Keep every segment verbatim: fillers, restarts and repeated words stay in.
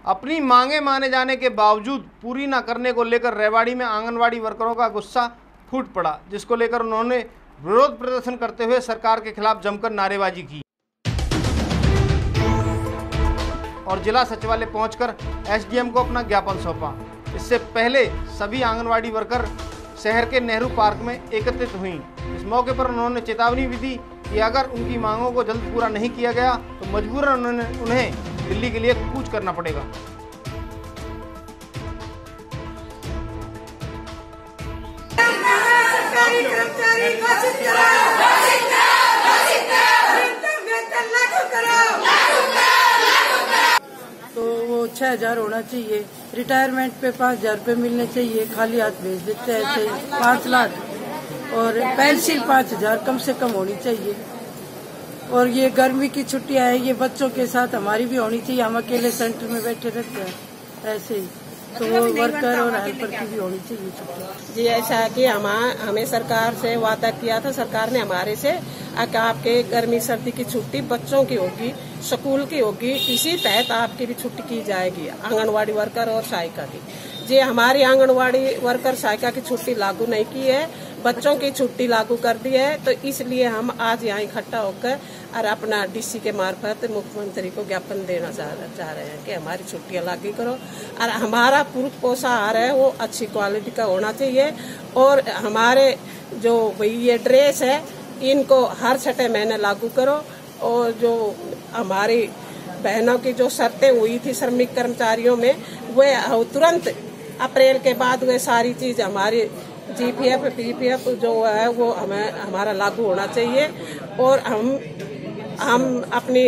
अपनी मांगे माने जाने के बावजूद पूरी न करने को लेकर रेवाड़ी में आंगनवाड़ी वर्करों का गुस्सा फूट पड़ा, जिसको लेकर उन्होंने विरोध प्रदर्शन करते हुए सरकार के खिलाफ जमकर नारेबाजी की और जिला सचिवालय पहुंचकर एसडीएम को अपना ज्ञापन सौंपा। इससे पहले सभी आंगनवाड़ी वर्कर शहर के नेहरू पार्क में एकत्रित हुई। इस मौके पर उन्होंने चेतावनी भी दी कि अगर उनकी मांगों को जल्द पूरा नहीं किया गया तो मजबूरन उन्होंने उन्हें दिल्ली के लिए कूच करना पड़ेगा। तो वो छह हजार होना चाहिए, रिटायरमेंट पे पाँच हजार रूपए मिलने चाहिए, खाली हाथ भेज देते हैं ऐसे पाँच लाख, और पेंशन पाँच हजार कम से कम होनी चाहिए। और ये गर्मी की छुट्टियां है, ये बच्चों के साथ हमारी भी होनी चाहिए। हम अकेले सेंटर में बैठे रहते हैं ऐसे ही, तो वो वर्कर और हेल्पर की भी होनी चाहिए छुट्टी। जी ऐसा है कि हम हमें सरकार से वादा किया था, सरकार ने हमारे से आपके गर्मी सर्दी की छुट्टी बच्चों की होगी, स्कूल की होगी, इसी तहत आपकी भी छुट्टी की जाएगी आंगनवाड़ी वर्कर और सहायिका की। जी हमारी आंगनवाड़ी वर्कर सहायिका की छुट्टी लागू नहीं की है, बच्चों की छुट्टी लागू कर दी है। तो इसलिए हम आज यहाँ इकट्ठा होकर और अपना डीसी के मार्फत मुख्यमंत्री को ज्ञापन देना चाह रहे हैं कि हमारी छुट्टियां लागू करो और हमारा पूरक पोषाहार है वो अच्छी क्वालिटी का होना चाहिए। और हमारे जो भाई ये ड्रेस है इनको हर छठे महीने लागू करो। और जो हमारी बहनों की जो शर्तें हुई थी श्रमिक कर्मचारियों में, वे तुरंत अप्रैल के बाद वे सारी चीज हमारी जीपीएफ पीपीएफ जो है वो हमें हमारा लागू होना चाहिए। और हम हम अपनी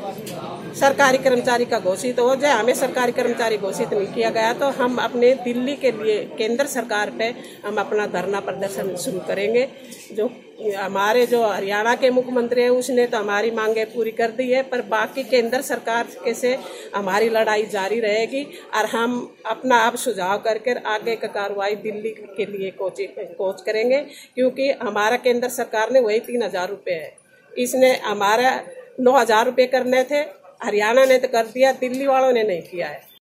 सरकारी कर्मचारी का घोषित हो जाए, हमें सरकारी कर्मचारी घोषित नहीं किया गया तो हम अपने दिल्ली के लिए केंद्र सरकार पे हम अपना धरना प्रदर्शन शुरू करेंगे। जो हमारे जो हरियाणा के मुख्यमंत्री है उसने तो हमारी मांगे पूरी कर दी है, पर बाकी केंद्र सरकार के से हमारी लड़ाई जारी रहेगी और हम अपना आप सुझाव करके आगे का कार्रवाई दिल्ली के लिए कोच कोच करेंगे। क्योंकि हमारा केंद्र सरकार ने वही तीन हजार रुपये है, इसने हमारा नौ हजार रुपये करने थे, हरियाणा ने तो कर दिया, दिल्ली वालों ने नहीं किया है।